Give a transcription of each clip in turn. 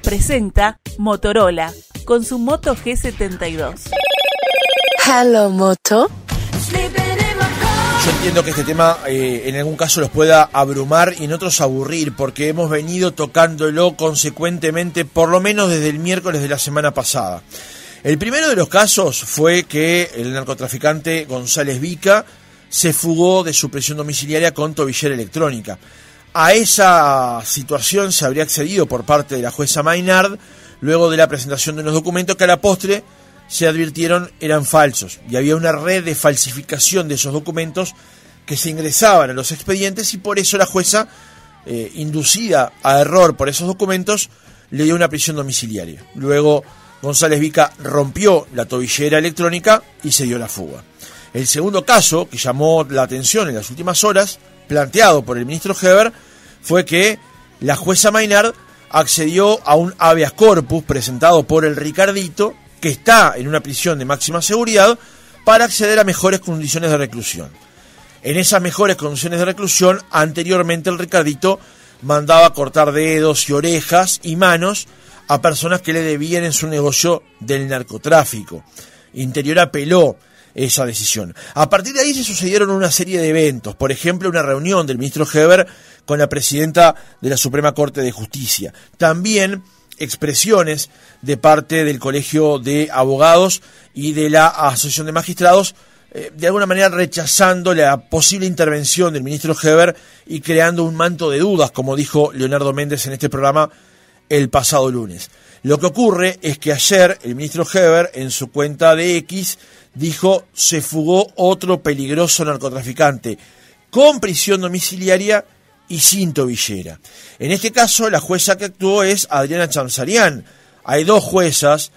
presenta Motorola con su Moto G72. Hello, Moto. Yo entiendo que este tema en algún caso los pueda abrumar y en otros aburrir, porque hemos venido tocándolo consecuentemente por lo menos desde el miércoles de la semana pasada. El primero de los casos fue que el narcotraficante González Vica se fugó de su prisión domiciliaria con tobillera electrónica. A esa situación se habría accedido por parte de la jueza Maynard luego de la presentación de unos documentos que a la postre se advirtieron eran falsos, y había una red de falsificación de esos documentos que se ingresaban a los expedientes, y por eso la jueza, inducida a error por esos documentos, le dio una prisión domiciliaria. Luego González Vica rompió la tobillera electrónica y se dio la fuga. El segundo caso, que llamó la atención en las últimas horas, planteado por el ministro Heber, fue que la jueza Maynard accedió a un habeas corpus presentado por el Ricardito, que está en una prisión de máxima seguridad, para acceder a mejores condiciones de reclusión. En esas mejores condiciones de reclusión, anteriormente el Ricardito mandaba cortar dedos y orejas y manos a personas que le debían en su negocio del narcotráfico. Interior apeló esa decisión. A partir de ahí se sucedieron una serie de eventos, por ejemplo una reunión del ministro Heber con la presidenta de la Suprema Corte de Justicia. También expresiones de parte del Colegio de Abogados y de la Asociación de Magistrados, de alguna manera rechazando la posible intervención del ministro Heber y creando un manto de dudas, como dijo Leonardo Méndez en este programa el pasado lunes. Lo que ocurre es que ayer el ministro Heber, en su cuenta de X, dijo: se fugó otro peligroso narcotraficante con prisión domiciliaria y sin tobillera. En este caso, la jueza que actuó es Adriana Chamsarian. Hay dos juezas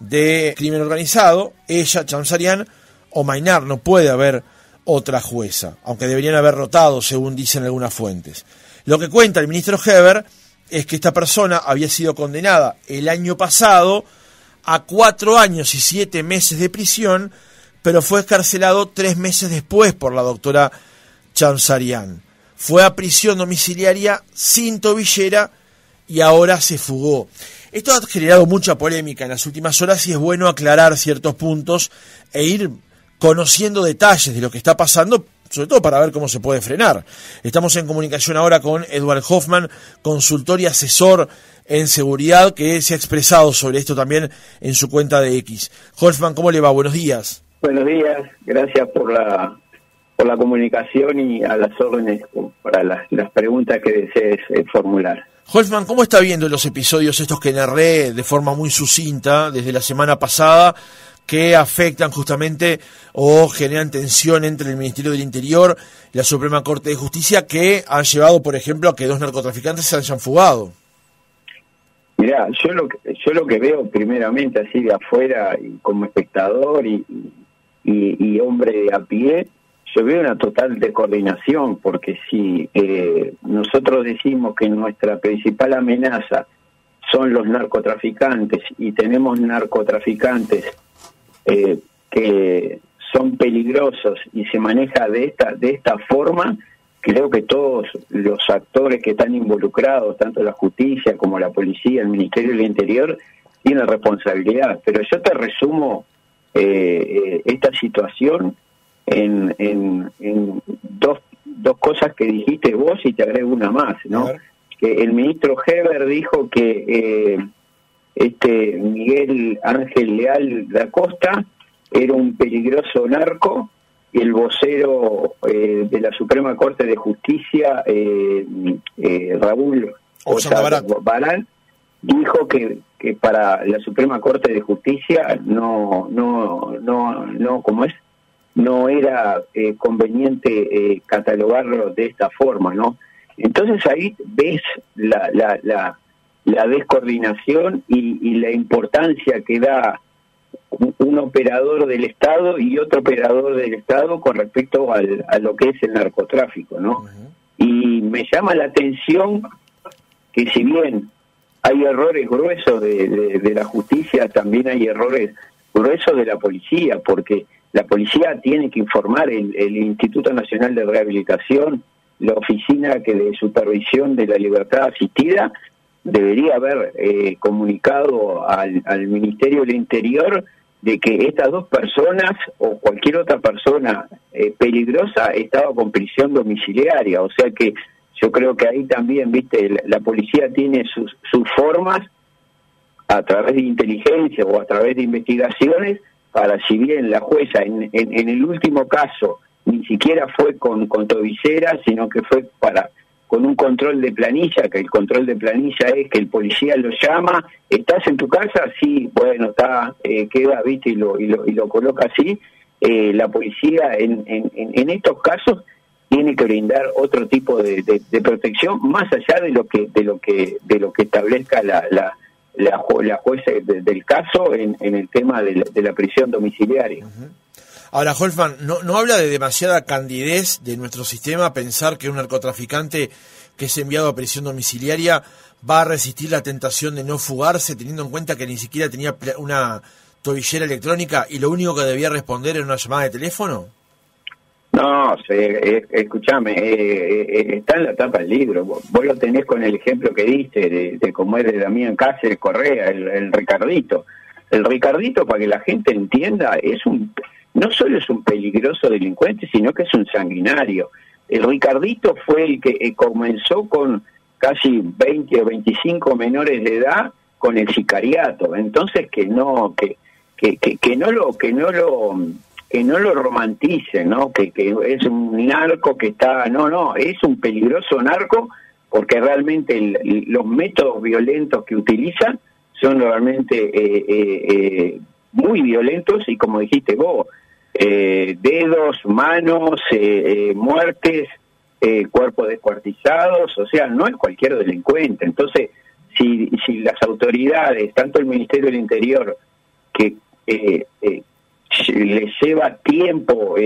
de crimen organizado, ella, Chamsarian, o Maynard. No puede haber otra jueza, aunque deberían haber rotado, según dicen algunas fuentes. Lo que cuenta el ministro Heber es que esta persona había sido condenada el año pasado a 4 años y 7 meses de prisión, pero fue excarcelado 3 meses después por la doctora Chamsarian. Fue a prisión domiciliaria sin tobillera y ahora se fugó. Esto ha generado mucha polémica en las últimas horas y es bueno aclarar ciertos puntos e ir conociendo detalles de lo que está pasando, sobre todo para ver cómo se puede frenar. Estamos en comunicación ahora con Edward Hoffman, consultor y asesor en seguridad, que se ha expresado sobre esto también en su cuenta de X. Hoffman, ¿cómo le va? Buenos días. Buenos días, gracias por la comunicación y a las órdenes para las preguntas que desees formular. Hoffman, ¿cómo está viendo los episodios estos que narré de forma muy sucinta desde la semana pasada, que afectan justamente o generan tensión entre el Ministerio del Interior y la Suprema Corte de Justicia, que han llevado, por ejemplo, a que 2 narcotraficantes se hayan fugado? Mirá, yo lo que veo primeramente así de afuera y como espectador y hombre a pie, yo veo una total descoordinación, porque si nosotros decimos que nuestra principal amenaza son los narcotraficantes y tenemos narcotraficantes que son peligrosos y se maneja de esta forma, creo que todos los actores que están involucrados, tanto la justicia como la policía, el Ministerio del Interior, tienen responsabilidad. Pero yo te resumo esta situación en dos cosas que dijiste vos y te agrego una más, ¿no? Que el ministro Heber dijo que Miguel Ángel Leal da Costa era un peligroso narco, y el vocero de la Suprema Corte de Justicia, Raúl Barán, dijo que para la Suprema Corte de Justicia no era conveniente catalogarlo de esta forma, ¿no? Entonces ahí ves la descoordinación y la importancia que da un operador del Estado y otro operador del Estado con respecto a lo que es el narcotráfico, ¿no? Uh-huh. Y me llama la atención que si bien hay errores gruesos de la justicia, también hay errores gruesos de la policía, porque la policía tiene que informar el Instituto Nacional de Rehabilitación, la Oficina de Supervisión de la Libertad Asistida, debería haber comunicado al Ministerio del Interior de que estas dos personas o cualquier otra persona peligrosa estaba con prisión domiciliaria. O sea que yo creo que ahí también, viste, la policía tiene sus formas a través de inteligencia o a través de investigaciones para, si bien la jueza en el último caso ni siquiera fue con tobillera, sino que fue con un control de planilla, que el control de planilla es que el policía lo llama, ¿estás en tu casa? Sí, bueno, está, queda, viste, y lo coloca así. La policía en estos casos tiene que brindar otro tipo de protección, más allá de lo que establezca la jueza del caso en el tema de la prisión domiciliaria. Uh-huh. Ahora, Holfman, ¿no habla de demasiada candidez de nuestro sistema pensar que un narcotraficante que es enviado a prisión domiciliaria va a resistir la tentación de no fugarse, teniendo en cuenta que ni siquiera tenía una tobillera electrónica y lo único que debía responder era una llamada de teléfono? No, escúchame, está en la tapa del libro. Vos lo tenés con el ejemplo que diste de cómo es de Damián Cáceres Correa, el Ricardito. El Ricardito, para que la gente entienda, no solo es un peligroso delincuente, sino que es un sanguinario. El Ricardito fue el que comenzó con casi 20 o 25 menores de edad con el sicariato. Entonces que no lo romanticen, ¿no? Que es un narco que está... No, es un peligroso narco porque realmente los métodos violentos que utilizan son realmente muy violentos y, como dijiste vos, dedos, manos, muertes, cuerpos descuartizados, o sea, no es cualquier delincuente. Entonces, si las autoridades, tanto el Ministerio del Interior, que les lleva tiempo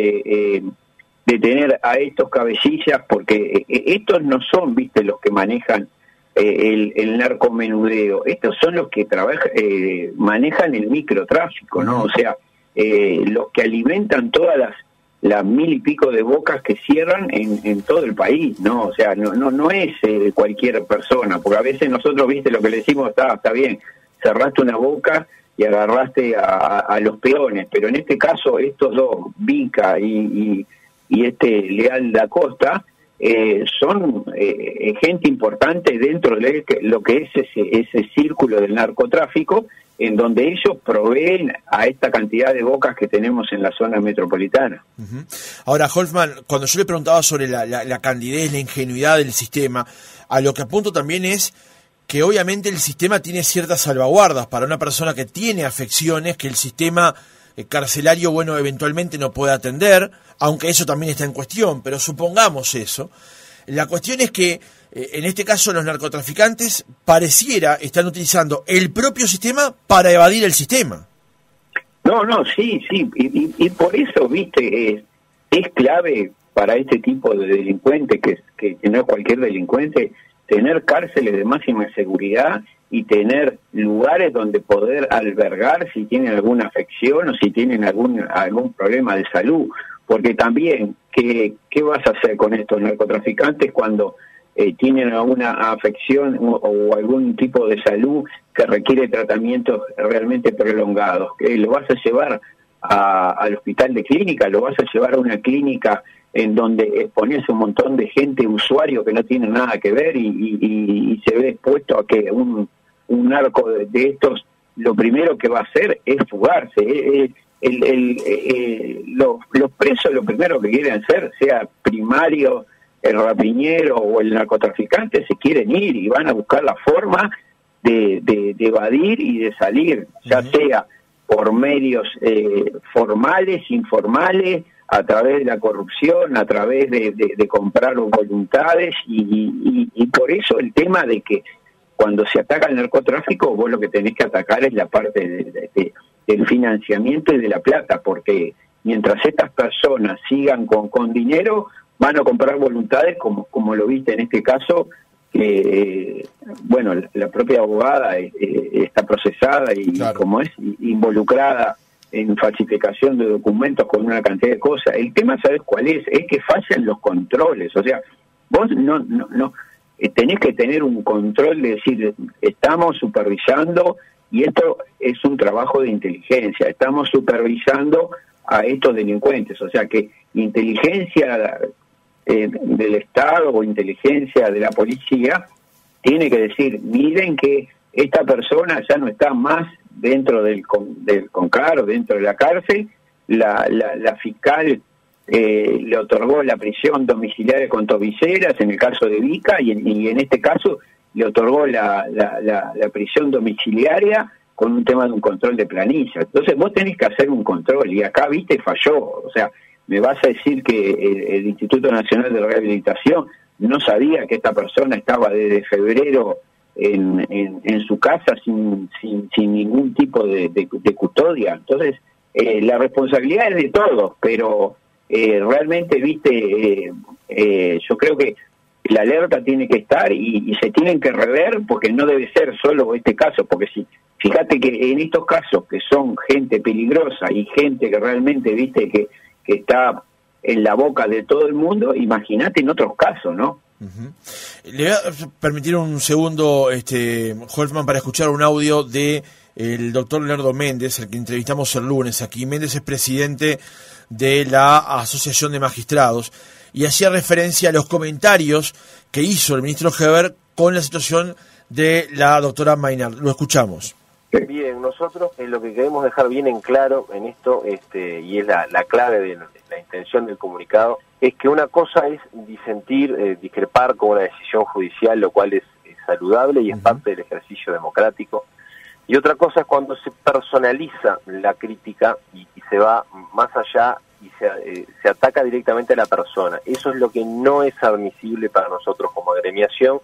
detener a estos cabecillas, porque estos no son, viste, los que manejan el narcomenudeo, estos son los que manejan el microtráfico, ¿no? O sea, los que alimentan todas las 1000 y pico de bocas que cierran en todo el país, ¿no? O sea, no es cualquier persona, porque a veces nosotros, viste, lo que le decimos, está bien, cerraste una boca y agarraste a los peones, pero en este caso estos dos, Vica y Leal da Costa, son gente importante dentro de lo que es ese círculo del narcotráfico, en donde ellos proveen a esta cantidad de bocas que tenemos en la zona metropolitana. Uh-huh. Ahora, Holfman, cuando yo le preguntaba sobre la candidez, la ingenuidad del sistema, a lo que apunto también es que obviamente el sistema tiene ciertas salvaguardas para una persona que tiene afecciones que el sistema carcelario, bueno, eventualmente no puede atender, aunque eso también está en cuestión, pero supongamos eso. La cuestión es que, en este caso, los narcotraficantes pareciera están utilizando el propio sistema para evadir el sistema. No, sí, y por eso, viste, es clave para este tipo de delincuente, que no es cualquier delincuente, tener cárceles de máxima seguridad y tener lugares donde poder albergar si tienen alguna afección o si tienen algún problema de salud. Porque también, ¿qué vas a hacer con estos narcotraficantes cuando tienen alguna afección o algún tipo de salud que requiere tratamientos realmente prolongados? ¿Lo vas a llevar al hospital de clínica? ¿Lo vas a llevar a una clínica en donde expones un montón de gente, usuario que no tiene nada que ver y se ve expuesto a que un narco de estos lo primero que va a hacer es fugarse? Los presos lo primero que quieren hacer, sea primario, el rapiñero o el narcotraficante, se quieren ir y van a buscar la forma de evadir y de salir, ya sea por medios formales, informales, a través de la corrupción, a través de comprar voluntades y por eso el tema de que cuando se ataca el narcotráfico, vos lo que tenés que atacar es la parte del financiamiento y de la plata, porque mientras estas personas sigan con dinero, van a comprar voluntades, como lo viste en este caso, que bueno, la propia abogada está procesada y claro, como es involucrada en falsificación de documentos con una cantidad de cosas. El tema, ¿sabes cuál es? Es que fallan los controles. O sea, vos no tenés que tener un control de decir, estamos supervisando, y esto es un trabajo de inteligencia, estamos supervisando a estos delincuentes, o sea que inteligencia del Estado o inteligencia de la policía tiene que decir, miren que esta persona ya no está más dentro del CONCAR o dentro de la cárcel, la fiscal le otorgó la prisión domiciliaria con tobilleras en el caso de Vica, y en este caso le otorgó la prisión domiciliaria con un tema de un control de planilla. Entonces vos tenés que hacer un control, y acá, viste, falló. O sea, me vas a decir que el Instituto Nacional de Rehabilitación no sabía que esta persona estaba desde febrero en su casa sin ningún tipo de custodia. Entonces, la responsabilidad es de todos, pero realmente, viste, yo creo que la alerta tiene que estar y se tienen que rever, porque no debe ser solo este caso, porque si fíjate que en estos casos que son gente peligrosa y gente que realmente, viste, que está en la boca de todo el mundo, imagínate en otros casos, ¿no? Uh-huh. Le voy a permitir un segundo, Holtzman, para escuchar un audio de el doctor Leonardo Méndez, el que entrevistamos el lunes aquí. Méndez es presidente de la Asociación de Magistrados y hacía referencia a los comentarios que hizo el ministro Heber con la situación de la doctora Maynard. Lo escuchamos. Bien, nosotros lo que queremos dejar bien en claro en esto, y es la clave de la intención del comunicado, es que una cosa es disentir, discrepar con una decisión judicial, lo cual es saludable y es parte del ejercicio democrático, y otra cosa es cuando se personaliza la crítica y se va más allá y se ataca directamente a la persona. Eso es lo que no es admisible para nosotros como agremiación,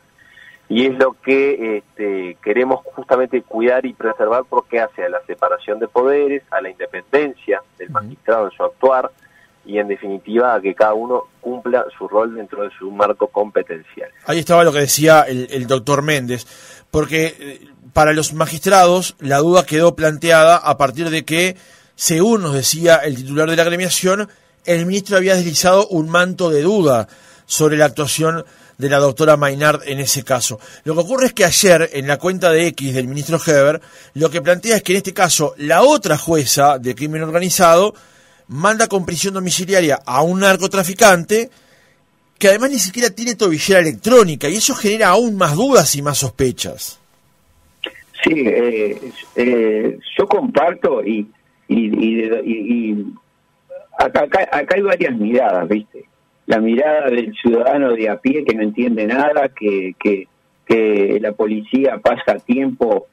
y es lo que queremos justamente cuidar y preservar, porque hace a la separación de poderes, a la independencia del magistrado en su actuar, y en definitiva a que cada uno cumpla su rol dentro de su marco competencial. Ahí estaba lo que decía el doctor Méndez, porque para los magistrados la duda quedó planteada a partir de que, según nos decía el titular de la agremiación, el ministro había deslizado un manto de duda sobre la actuación de la doctora Maynard en ese caso. Lo que ocurre es que ayer, en la cuenta de X del ministro Heber, lo que plantea es que en este caso la otra jueza de crimen organizado manda con prisión domiciliaria a un narcotraficante que además ni siquiera tiene tobillera electrónica, y eso genera aún más dudas y más sospechas. Sí, yo comparto y acá hay varias miradas, ¿viste? La mirada del ciudadano de a pie que no entiende nada, que la policía pasa tiempo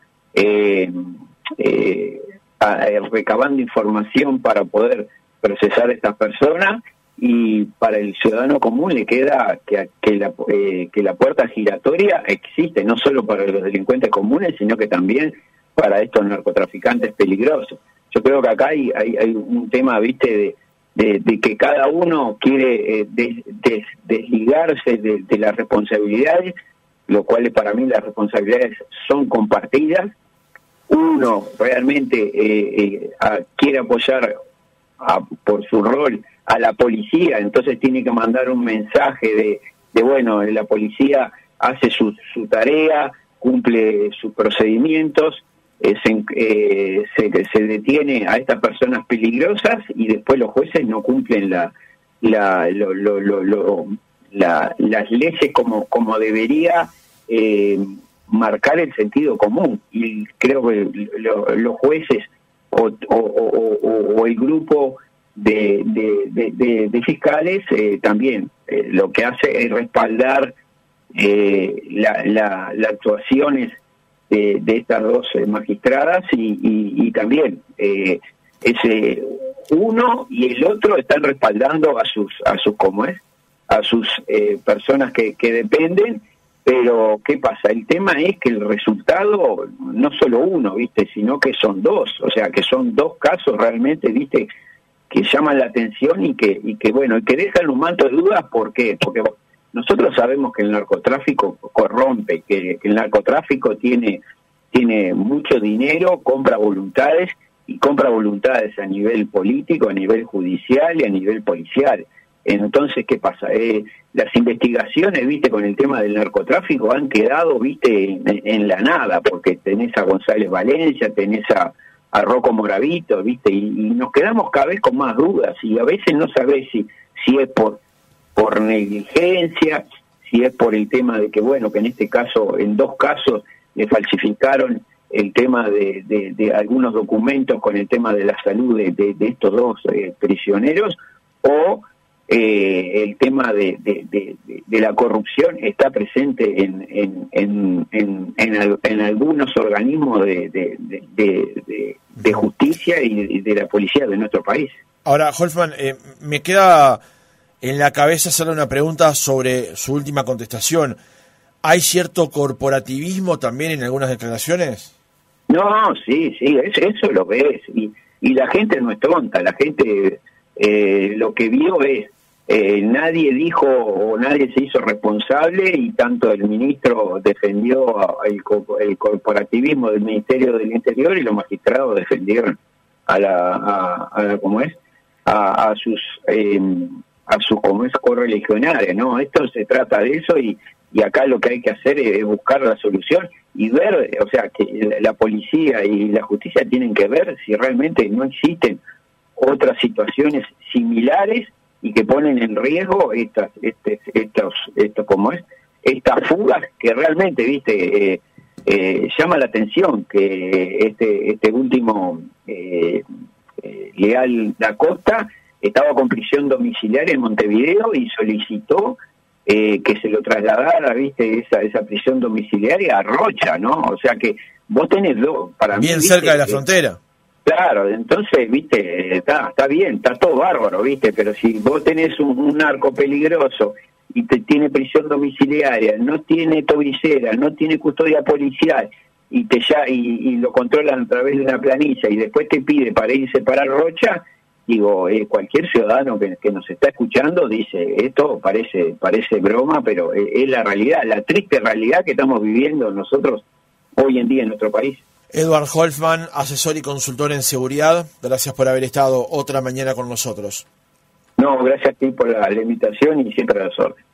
recabando información para poder procesar a estas personas, y para el ciudadano común le queda que la puerta giratoria existe, no solo para los delincuentes comunes, sino que también para estos narcotraficantes peligrosos. Yo creo que acá hay un tema, ¿viste?, de que cada uno quiere desligarse de las responsabilidades, lo cual para mí las responsabilidades son compartidas. Uno realmente quiere apoyar por su rol a la policía, entonces tiene que mandar un mensaje de bueno, la policía hace su tarea, cumple sus procedimientos, se detiene a estas personas peligrosas, y después los jueces no cumplen las leyes como debería marcar el sentido común. Y creo que los jueces o el grupo de fiscales también lo que hace es respaldar las actuaciones de estas dos magistradas, y también ese uno y el otro están respaldando a sus personas que dependen. Pero ¿qué pasa? El tema es que el resultado no solo uno, ¿viste?, sino que son dos, o sea, que son dos casos realmente, ¿viste?, que llaman la atención y que bueno, y que dejan un manto de dudas. ¿Por qué? Porque nosotros sabemos que el narcotráfico corrompe, que el narcotráfico tiene mucho dinero, compra voluntades a nivel político, a nivel judicial y a nivel policial. Entonces, ¿qué pasa? las investigaciones, viste, con el tema del narcotráfico han quedado, viste, en la nada, porque tenés a González Valencia, tenés a Rocco Moravito, viste, y nos quedamos cada vez con más dudas, y a veces no sabés si es por negligencia, si es por el tema de que, bueno, que en este caso, en 2 casos, le falsificaron el tema de algunos documentos con el tema de la salud de estos 2 prisioneros, o el tema de la corrupción está presente en algunos organismos de justicia y de la policía de nuestro país. Ahora, Holfman, me queda en la cabeza hacerle una pregunta sobre su última contestación. ¿Hay cierto corporativismo también en algunas declaraciones? No, sí, eso lo ves. Y la gente no es tonta, la gente lo que vio es, nadie dijo o nadie se hizo responsable, y tanto el ministro defendió el corporativismo del Ministerio del Interior y los magistrados defendieron a sus como es correligionarios, ¿no? Esto se trata de eso, y acá lo que hay que hacer es buscar la solución y ver, o sea, que la policía y la justicia tienen que ver si realmente no existen otras situaciones similares y que ponen en riesgo estas fugas que realmente, viste, llama la atención que este último Leal da Costa estaba con prisión domiciliaria en Montevideo y solicitó que se lo trasladara, viste, esa prisión domiciliaria a Rocha, ¿no? O sea que vos tenés para bien mí, cerca ¿viste? De la frontera. Claro, entonces, viste, está bien, está todo bárbaro, viste, pero si vos tenés un narco peligroso y te tiene prisión domiciliaria, no tiene tobillera, no tiene custodia policial, y lo controlan a través de una planilla y después te pide para irse para Rocha, digo, cualquier ciudadano que nos está escuchando dice, esto parece broma, pero es la realidad, la triste realidad que estamos viviendo nosotros hoy en día en nuestro país. Edward Holfman, asesor y consultor en seguridad, gracias por haber estado otra mañana con nosotros. No, gracias a ti por la invitación y siempre a las órdenes.